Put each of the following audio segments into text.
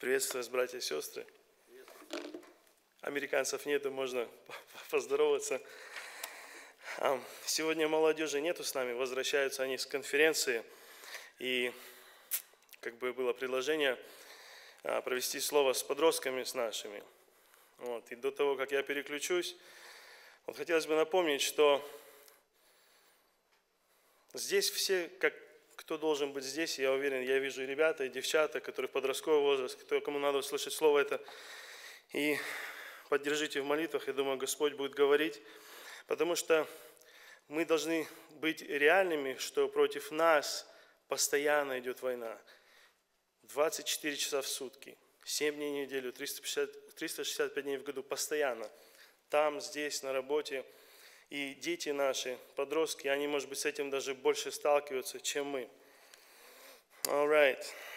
Приветствую вас, братья и сестры. Американцев нету, можно поздороваться. Сегодня молодежи нету с нами, возвращаются они с конференции. И как бы было предложение провести слово с подростками, с нашими. Вот. И до того, как я переключусь, вот хотелось бы напомнить, что здесь все, кто должен быть здесь, я уверен, я вижу и ребята, и девчата, которые в подростковый возраст, кому надо услышать слово это. И поддержите в молитвах, я думаю, Господь будет говорить, потому что мы должны быть реальными, что против нас постоянно идет война. 24 часа в сутки, 7 дней в неделю, 365 дней в году, постоянно. Там, здесь, на работе. И дети наши, подростки, они, может быть, с этим даже больше сталкиваются, чем мы. All right.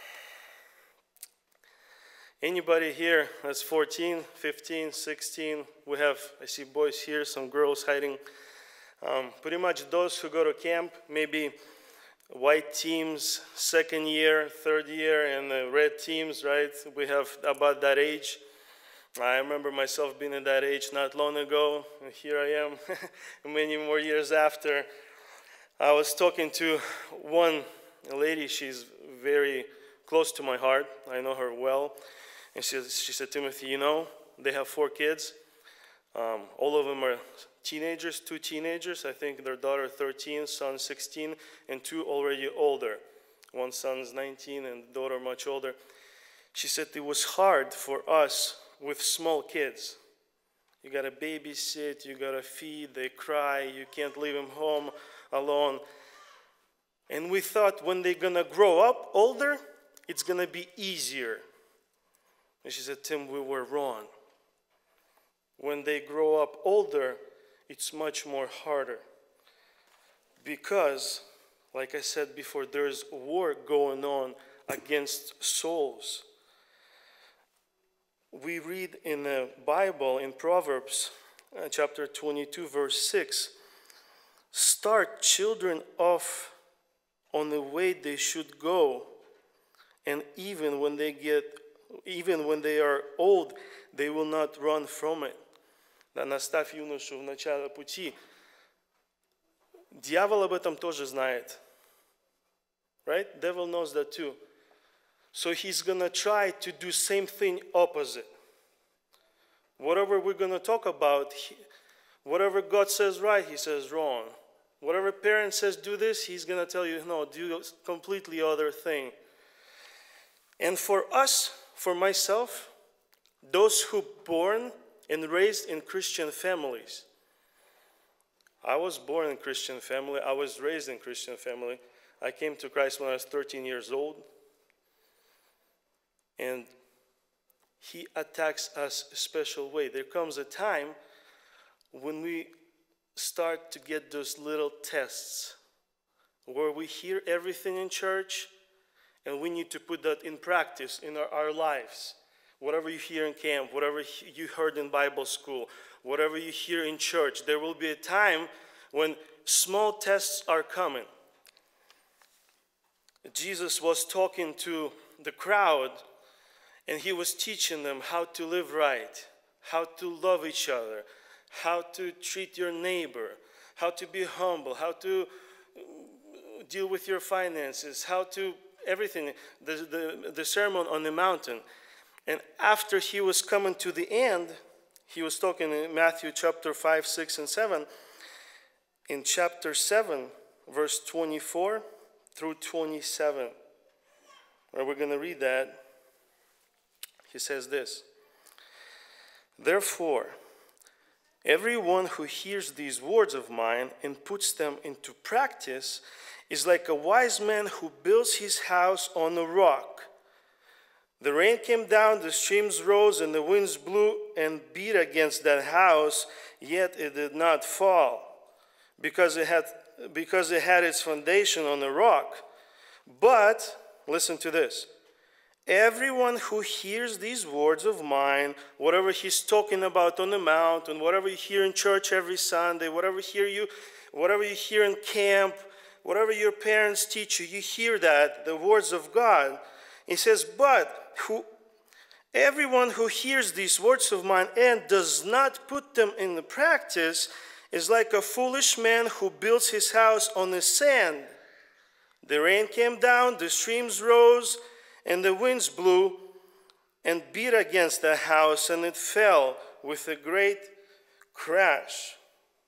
Anybody here that's 14, 15, 16? We have, I see boys here, some girls hiding. Pretty much those who go to camp, maybe white teams, second year, third year, and the red teams, right? We have about that age. I remember myself being in that age not long ago, and here I am, many more years after. I was talking to one lady, she's very close to my heart, I know her well, and she said, Timothy, you know, they have 4 kids. All of them are teenagers, 2 teenagers. I think their daughter 13, son 16, and 2 already older. One son's 19 and daughter much older. She said it was hard for us with small kids. You got to babysit, you got to feed, they cry, you can't leave them home alone. And we thought when they're going to grow up older, it's going to be easier. And she said, Tim, we were wrong. When they grow up older, it's much more harder. Because, like I said before, there's war going on against souls. We read in the Bible, in Proverbs, chapter 22, verse 6, start children off on the way they should go, and even when they are old, they will not run from it. Да, наставь юношу в начало пути. Дьявол об этом тоже знает. Right? Devil knows that too. So he's going to try to do same thing opposite. Whatever we're going to talk about, whatever God says right, he says wrong. Whatever parent says do this, he's going to tell you, no, do completely other thing. And for us, for myself, those who born and raised in Christian families. I was born in Christian family. I was raised in Christian family. I came to Christ when I was 13 years old. And he attacks us a special way. There comes a time when we start to get those little tests where we hear everything in church and we need to put that in practice in our lives. Whatever you hear in camp, whatever you heard in Bible school, whatever you hear in church, there will be a time when small tests are coming. Jesus was talking to the crowd and he was teaching them how to live right, how to love each other, how to treat your neighbor, how to be humble, how to deal with your finances, how to everything, the Sermon on the Mountain. And after he was coming to the end, he was talking in Matthew chapter 5, 6, and 7. In chapter 7, verse 24 through 27, where we're going to read that, he says this, therefore, everyone who hears these words of mine and puts them into practice is like a wise man who builds his house on a rock. The rain came down, the streams rose, and the winds blew and beat against that house, yet it did not fall, because it had its foundation on the rock. But, listen to this, everyone who hears these words of mine, whatever he's talking about on the mountain, whatever you hear in church every Sunday, whatever you hear in camp, whatever your parents teach you, you hear that, the words of God. He says, but Everyone who hears these words of mine and does not put them in practice is like a foolish man who builds his house on the sand. The rain came down, the streams rose, and the winds blew and beat against the house, and it fell with a great crash.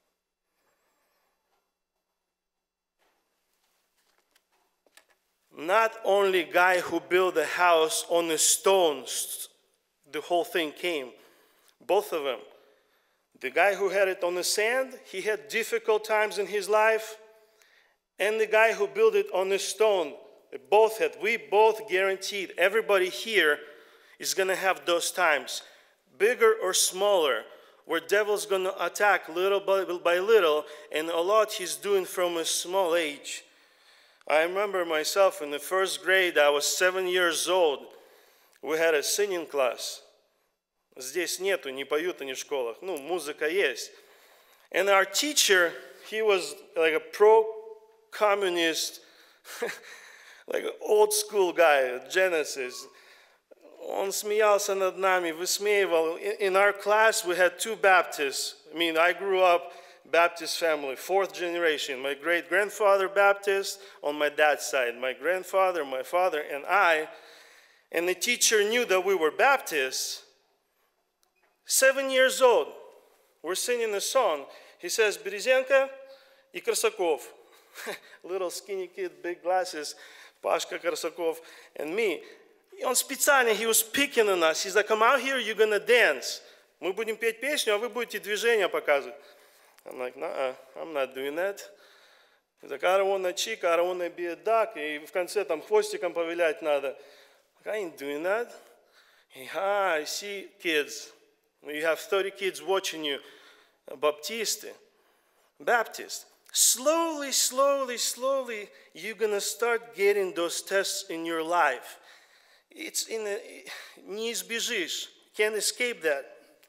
Not only guy who built a house on the stones, the whole thing came. Both of them. The guy who had it on the sand, he had difficult times in his life. And the guy who built it on the stone, we both guaranteed, everybody here is going to have those times, bigger or smaller, where devil's going to attack little by little, and a lot he's doing from a small age. I remember myself in the first grade, I was 7 years old. We had a singing class. Здесь нету, не поют они в школах. Ну, музыка есть. And our teacher, he was like a pro-communist, like an old school guy, Genesis. Он смеялся над нами, высмеивал. In our class, we had 2 Baptists. I mean, I grew up Baptist family, 4th generation. My great-grandfather Baptist on my dad's side. My grandfather, my father, and I. And the teacher knew that we were Baptists. 7 years old. We're singing a song. He says, Березенко и Korsakov. Little skinny kid, big glasses, Pashka Korsakov, and me. Он специально, he was picking on us. He's like, come out here, you're going to dance. Мы будем петь песню, а вы будете движения показывать. I'm like, nah, I'm not doing that. He's like, I don't want to cheek, I don't want to be a duck. И в конце там хвостиком повилять надо. Like, I ain't doing that. I see kids. You have 30 kids watching you. Baptist. Slowly, you're going to start getting those tests in your life. It's in a, не избежишь. Can't escape that.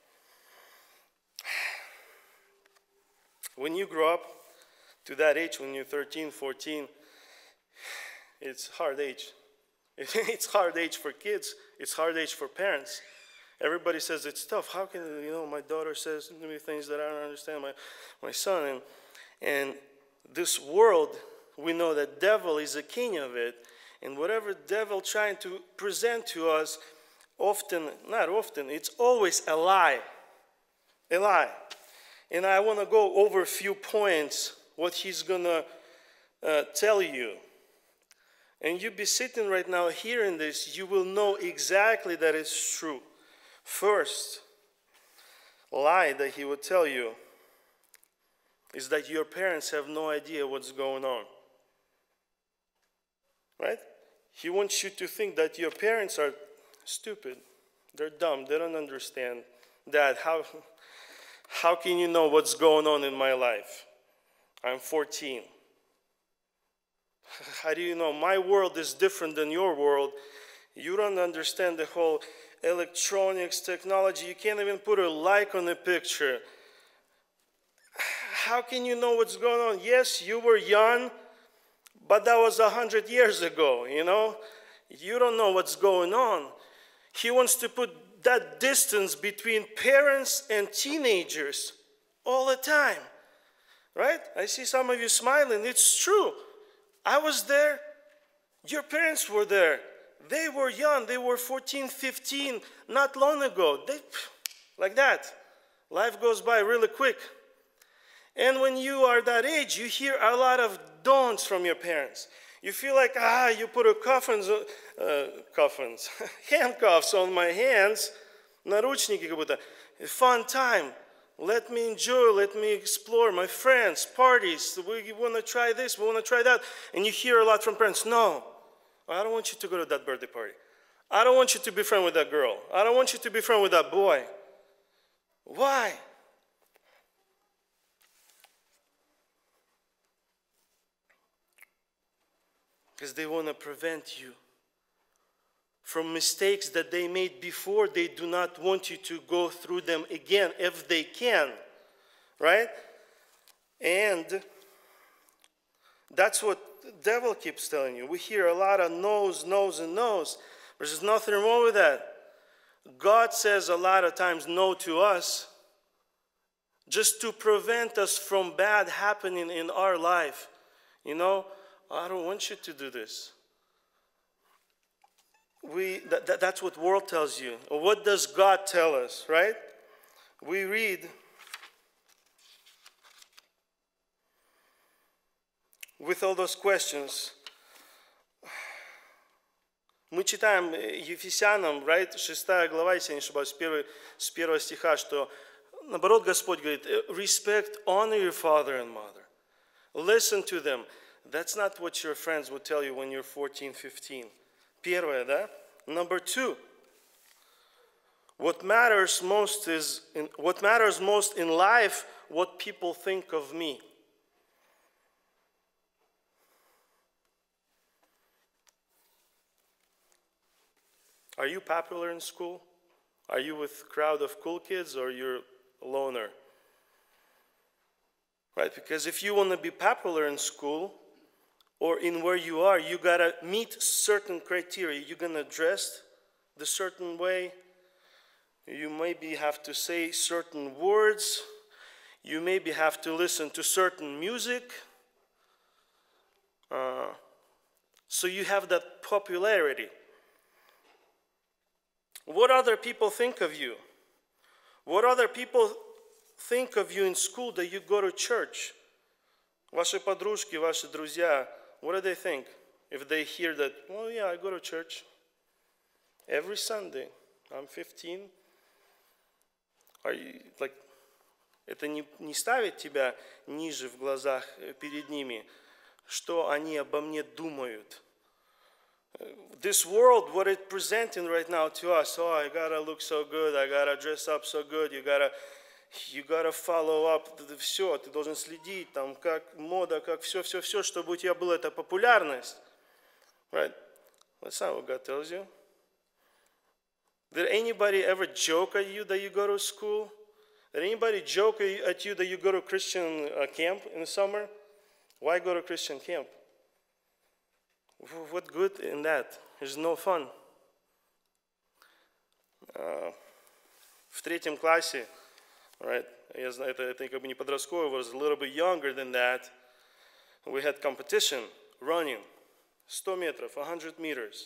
When you grow up to that age, when you're 13, 14, it's hard age. It's hard age for kids. It's hard age for parents. Everybody says it's tough. How can, my daughter says to me things that I don't understand, my son. And this world, we know that devil is a king of it. And whatever devil trying to present to us, not often, it's always a lie. A lie. And I want to go over a few points, what he's going to tell you. And you be sitting right now hearing this, you will know exactly that it's true. First lie that he would tell you is that your parents have no idea what's going on. Right? He wants you to think that your parents are stupid. They're dumb. They don't understand. Dad, how can you know what's going on in my life? I'm 14. How do you know? My world is different than your world. You don't understand the whole electronics, technology. You can't even put a like on a picture. How can you know what's going on? Yes, you were young, but that was 100 years ago, You don't know what's going on. He wants to put that distance between parents and teenagers all the time, right? I see some of you smiling. It's true. I was there. Your parents were there. They were young. They were 14, 15, not long ago. Like that. Life goes by really quick. And when you are that age, you hear a lot of don'ts from your parents. You feel like, you put handcuffs on my hands, наручники как будто. A fun time. Let me enjoy, let me explore my friends, parties. We want to try this, we want to try that. And you hear a lot from parents, no, I don't want you to go to that birthday party. I don't want you to be friends with that girl. I don't want you to be friends with that boy. Why? Because they want to prevent you from mistakes that they made before. They do not want you to go through them again if they can, right? And that's what the devil keeps telling you. We hear a lot of no's, no's, and no's. There's nothing wrong with that. God says a lot of times no to us just to prevent us from bad happening in our life. You know, I don't want you to do this. That's what world tells you. What does God tell us, right? We read with all those questions. Мы читаем Ефесянам, right, 6 глава, если я не ошибаюсь, с 1 стиха, что наоборот Господь говорит, respect, honor your father and mother. Listen to them. That's not what your friends would tell you when you're 14, 15. Первое, да? Number 2. What matters most in life, what people think of me. Are you popular in school? Are you with a crowd of cool kids, or you're a loner? Right? Because if you want to be popular in school or in where you are, you got to meet certain criteria. You're going to dress the certain way. You maybe have to say certain words. You maybe have to listen to certain music. So you have that popularity. What other people think of you? What other people think of you in school that you go to church? Ваши подружки, ваши друзья, what do they think if they hear that, oh yeah, I go to church every Sunday. I'm 15. Are you, like, это не ставит тебя ниже в глазах перед ними, что они обо мне думают? This world, what it's presenting right now to us, oh, I gotta look so good, I gotta dress up so good, you gotta follow up, все, ты должен следить, там, как мода, как все, чтобы у тебя была эта популярность. Right? That's not what God tells you. Did anybody ever joke at you that you go to school? Did anybody joke at you that you go to Christian camp in the summer? Why go to Christian camp? What good in that? There's no fun. В 3 классе, right, я знаю, это как бы не подростковый возраст, a little bit younger than that, we had competition, running, 100 метров, 100 meters.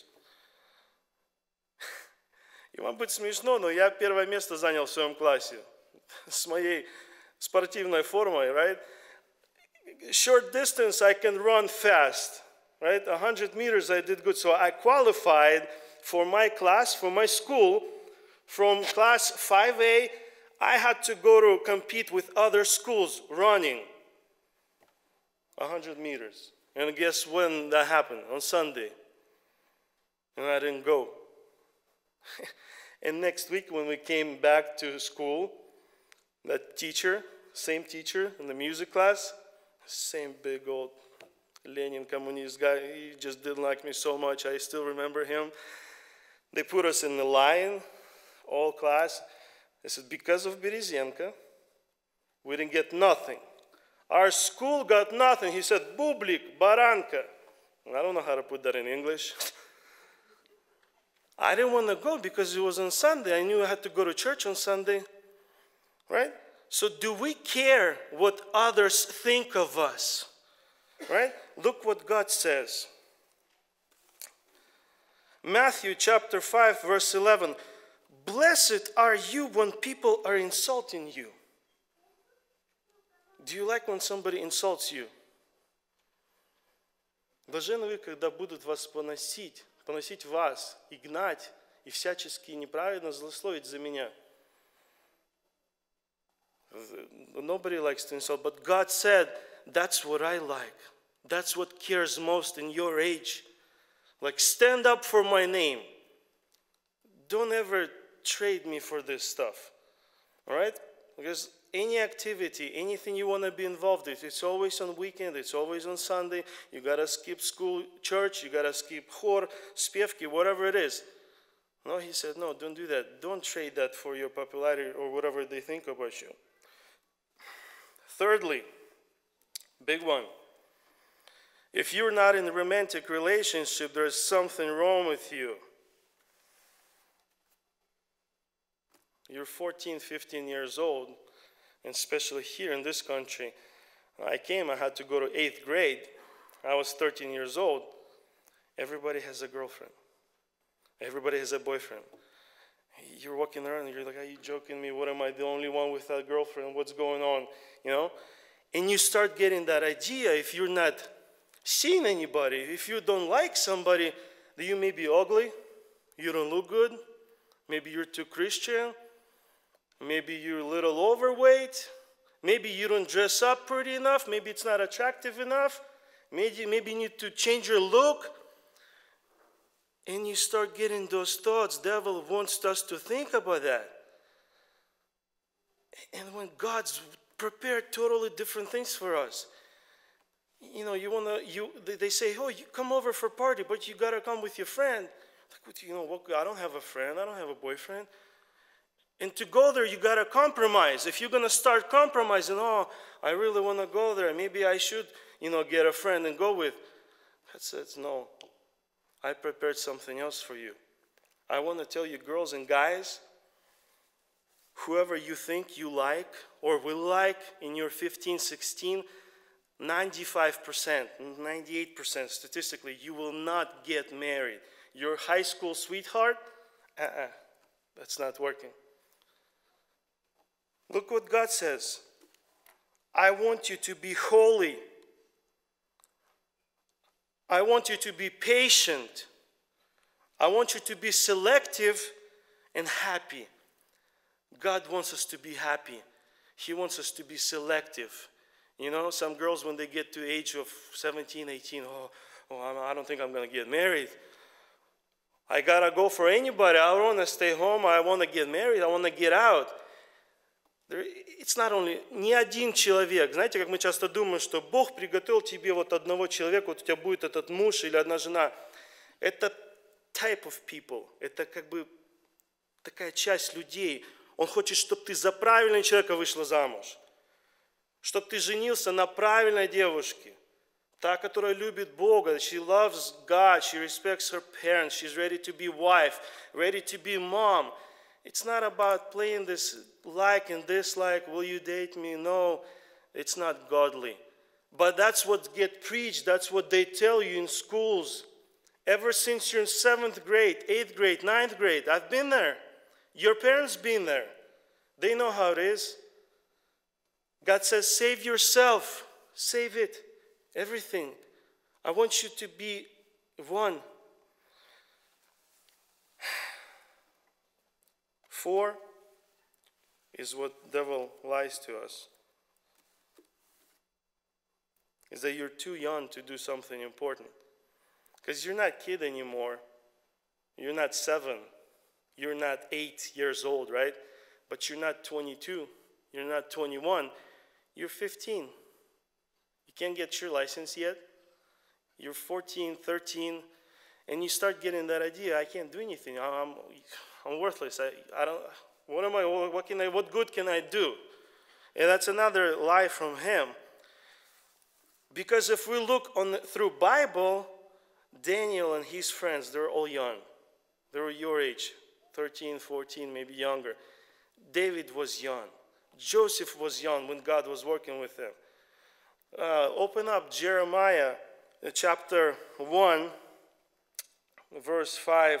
И вам будет смешно, но я первое место занял в своем классе с моей спортивной формой, right? Short distance, I can run fast. Right? 100 meters, I did good. So I qualified for my class, for my school. From class 5A, I had to go to compete with other schools running 100 meters. And guess when that happened? On Sunday. And I didn't go. And next week, when we came back to school, that teacher, same teacher in the music class, same big old Lenin communist guy, he just didn't like me so much. I still remember him. They put us in the line, all class. They said, because of Berezyenko, we didn't get nothing. Our school got nothing. He said, Bublik, Baranka. I don't know how to put that in English. I didn't want to go because it was on Sunday. I knew I had to go to church on Sunday. Right? So do we care what others think of us? Right? Look what God says. Matthew chapter 5, verse 11. Blessed are you when people are insulting you. Do you like when somebody insults you? Блаженны вы, когда будут вас поносить вас и гнать, и всячески неправедно злословить за меня. Nobody likes to insult, but God said, that's what I like. That's what cares most in your age. Like, stand up for my name. Don't ever trade me for this stuff. All right? Because any activity, anything you want to be involved with, it's always on weekend, it's always on Sunday. You got to skip school, church, you got to skip chor, spievki, whatever it is. No, he said, no, don't do that. Don't trade that for your popularity or whatever they think about you. Thirdly, big one. If you're not in a romantic relationship, there's something wrong with you. You're 14, 15 years old, and especially here in this country. I had to go to 8th grade. I was 13 years old. Everybody has a girlfriend. Everybody has a boyfriend. You're walking around and you're like, are you joking me? What, am I the only one with a girlfriend? What's going on? You know? And you start getting that idea, if you're not seeing anybody, if you don't like somebody, that you may be ugly, you don't look good, maybe you're too Christian, maybe you're a little overweight, maybe you don't dress up pretty enough, maybe it's not attractive enough, maybe you need to change your look. And you start getting those thoughts. Devil wants us to think about that. And when God's prepared totally different things for us. You know, they say, oh, you come over for a party, but you got to come with your friend. Like, you know, I don't have a friend. I don't have a boyfriend. And to go there, you got to compromise. If you're going to start compromising, oh, I really want to go there. Maybe I should, you know, get a friend and go with. God says, no. I prepared something else for you. I want to tell you, girls and guys, whoever you think you like or will like in your 15, 16, 95%, 98% statistically, you will not get married. Your high school sweetheart, that's not working. Look what God says. I want you to be holy. I want you to be patient. I want you to be selective and happy. God wants us to be happy. He wants us to be selective. You know, some girls, when they get to the age of 17, 18, I don't think I'm going to get married. I got to go for anybody. I don't want to stay home. I want to get married. I want to get out. It's not only, не один человек. Знаете, как мы часто думаем, что Бог приготовил тебе вот одного человека, вот у тебя будет этот муж или одна жена. Это type of people. Это как бы такая часть людей. Он хочет, чтобы ты за правильного человека вышла замуж. Чтобы ты женился на правильной девушке. Та, которая любит Бога. She loves God. She respects her parents. She's ready to be wife. Ready to be mom. It's not about playing this like and dislike, will you date me? No, it's not godly. But that's what gets preached. That's what they tell you in schools. Ever since you're in 7th grade, 8th grade, 9th grade, I've been there. Your parents been there. They know how it is. God says, save yourself. Save it. Everything. I want you to be one. 4 is what the devil lies to us. Is that you're too young to do something important. Because you're not a kid anymore. You're not 7. You're not 8 years old, right? But you're not 22. You're not 21. You're 15. You can't get your license yet. You're 14, 13. And you start getting that idea, I can't do anything. I'm worthless. I don't. What good can I do? And that's another lie from him. Because if we look through Bible, Daniel and his friends, they're all young. They were your age, 13, 14, maybe younger. David was young. Joseph was young when God was working with him. Open up Jeremiah chapter 1, verse 5.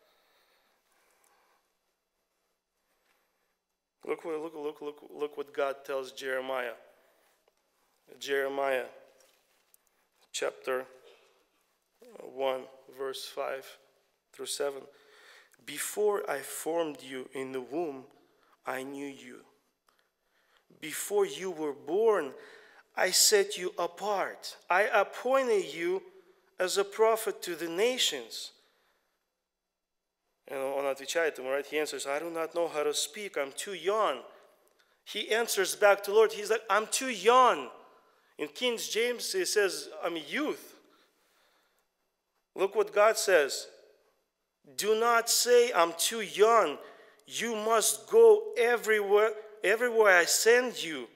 Look what God tells Jeremiah. Jeremiah chapter 1, verse 5 through 7. Before I formed you in the womb, I knew you. Before you were born, I set you apart. I appointed you as a prophet to the nations. And он отвечает ему, right? He answers, I do not know how to speak. I'm too young. He answers back to the Lord. He's like, I'm too young. In King James, he says, I'm a youth. Look what God says. Do not say, I'm too young. You must go everywhere I send you,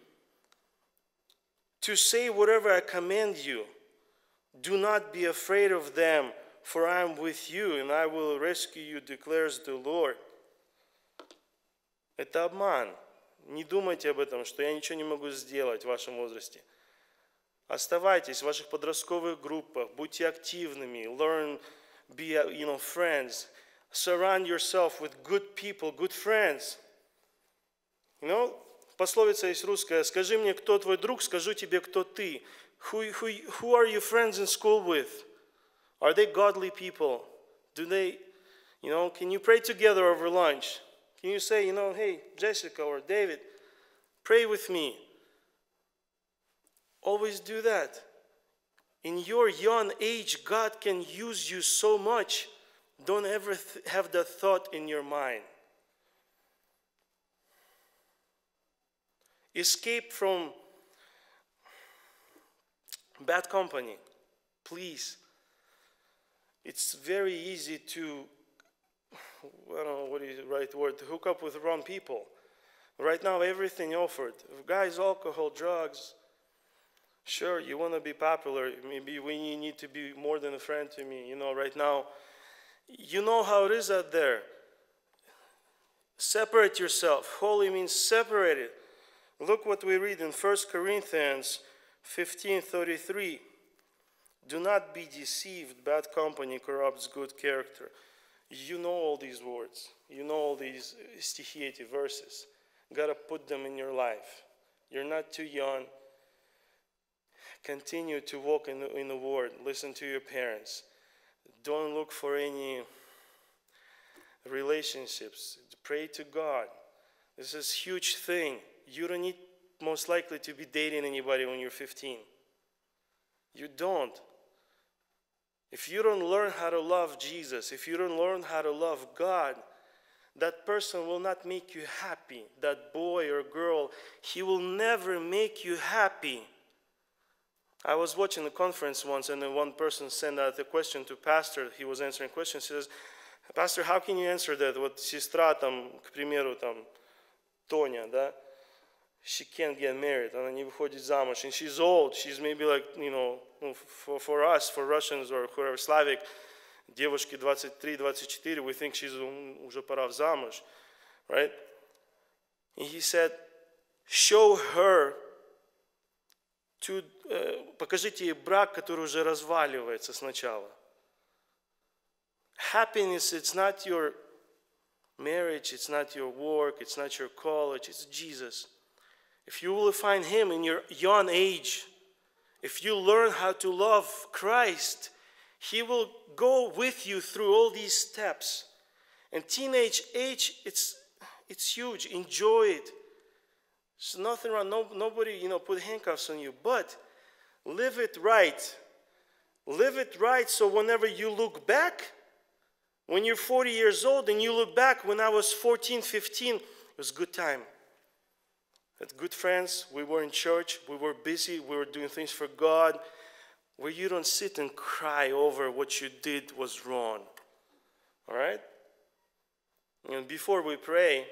to say whatever I command you. Do not be afraid of them, for I am with you, and I will rescue you, declares the Lord. Это обман. Не думайте об этом, что я ничего не могу сделать в вашем возрасте. Оставайтесь в ваших подростковых группах, будьте активными, learn, be, friends. Surround yourself with good people, good friends. Пословица есть русская: скажи мне, кто твой друг, скажу тебе, кто ты. Who are you friends in school with? Are they godly people? Do they, can you pray together over lunch? Can you say, hey, Jessica or David, pray with me? Always do that. In your young age, God can use you so much. Don't ever have that thought in your mind. Escape from bad company, please. It's very easy to, I don't know what is the right word, to hook up with wrong people. Right now, everything offered. Guys, alcohol, drugs. Sure, you want to be popular. Maybe we need to be more than a friend to me. Right now, you know how it is out there. Separate yourself. Holy means separated. Look what we read in 1 Corinthians 15:33. Do not be deceived. Bad company corrupts good character. You know all these words. You know all these stichieti verses. Gotta put them in your life. You're not too young. Continue to walk in the Word. Listen to your parents. Don't look for any relationships. Pray to God. This is a huge thing. You don't need, most likely, to be dating anybody when you're 15. You don't. If you don't learn how to love Jesus, if you don't learn how to love God, that person will not make you happy. That boy or girl, he will never make you happy. I was watching a conference once, and then one person sent out a question to pastor. He was answering questions. He says, Pastor, how can you answer that? Вот сестра там, к примеру, там, Тоня, да? She can't get married. Она не выходит замуж. And she's old. She's maybe like, for us, for Russians or whoever, Slavic, девушки 23-24, we think she's уже пора в замуж, right? And he said, show her, покажите ей брак, который уже разваливается сначала. Happiness, it's not your marriage, it's not your work, it's not your college, it's Jesus. If you will find Him in your young age, if you learn how to love Christ, He will go with you through all these steps. And teenage age, it's huge. Enjoy it. There's nothing wrong. Nobody, put handcuffs on you. But live it right. Live it right so whenever you look back, when you're 40 years old and you look back, when I was 14, 15, it was a good time. Had good friends, we were in church, we were busy, we were doing things for God, where you don't sit and cry over what you did was wrong. All right? And before we pray,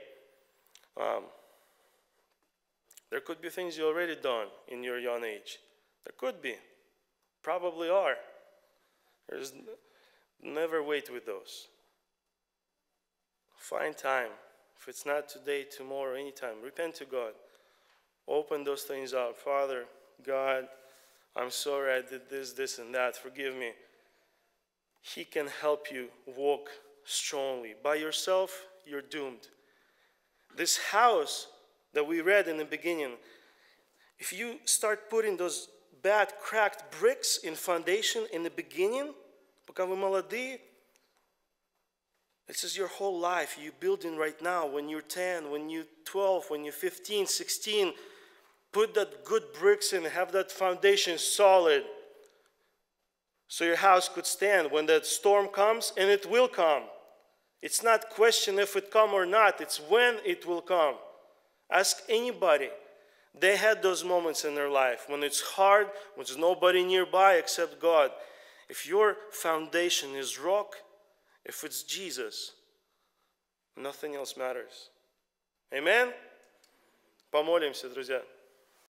there could be things you already done in your young age. There could be. Probably are. There's never wait with those. Find time. If it's not today, tomorrow, anytime. Repent to God. Open those things up. Father, God, I'm sorry I did this, and that. Forgive me. He can help you walk strongly. By yourself, you're doomed. This house that we read in the beginning, if you start putting those bad cracked bricks in foundation in the beginning, пока вы молодые, this is your whole life. You're building right now. When you're 10, when you're 12, when you're 15, 16, put that good bricks in, have that foundation solid so your house could stand when that storm comes, and it will come. It's not question if it come or not. It's when it will come. Ask anybody. They had those moments in their life when it's hard, when there's nobody nearby except God. If your foundation is rock, if it's Jesus, nothing else matters. Amen? Помолимся, друзья.